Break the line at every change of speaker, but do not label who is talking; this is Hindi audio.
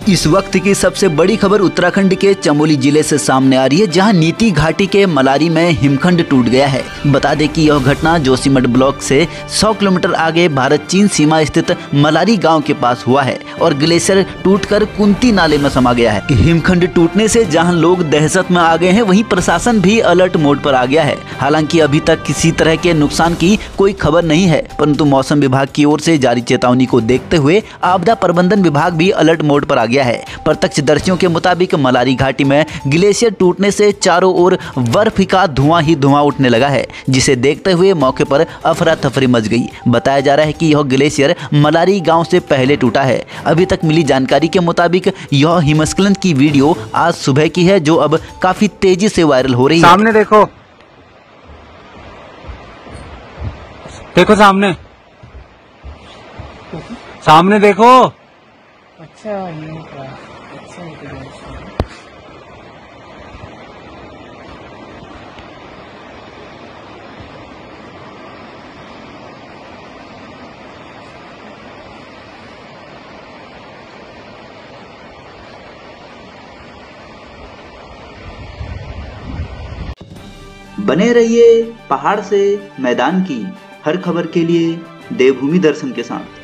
इस वक्त की सबसे बड़ी खबर उत्तराखंड के चमोली जिले से सामने आ रही है, जहां नीति घाटी के मलारी में हिमखंड टूट गया है। बता दें कि यह घटना जोशीमठ ब्लॉक से 100 किलोमीटर आगे भारत चीन सीमा स्थित मलारी गांव के पास हुआ है और ग्लेशियर टूटकर कुंती नाले में समा गया है। हिमखंड टूटने से जहां लोग दहशत में आ गए हैं, वहीं प्रशासन भी अलर्ट मोड पर आ गया है। हालांकि अभी तक किसी तरह के नुकसान की कोई खबर नहीं है, परंतु मौसम विभाग की ओर से जारी चेतावनी को देखते हुए आपदा प्रबंधन विभाग भी अलर्ट मोड पर आ गया है। प्रत्यक्षदर्शियों के मुताबिक मलारी घाटी में ग्लेशियर टूटने से चारों ओर बर्फ का धुआं ही धुआं उठने लगा है, जिसे देखते हुए मौके पर अफरा तफरी मच गई। बताया जा रहा है कि यह ग्लेशियर मलारी गांव से पहले टूटा है। अभी तक मिली जानकारी के मुताबिक यह हिमस्खलन की वीडियो आज सुबह की है, जो अब काफी तेजी से वायरल हो रही है।
सामने देखो, देखो सामने, सामने देखो।
अच्छा ये क्या? अच्छा ये क्या?
बने रहिए पहाड़ से मैदान की हर खबर के लिए देवभूमि दर्शन के साथ।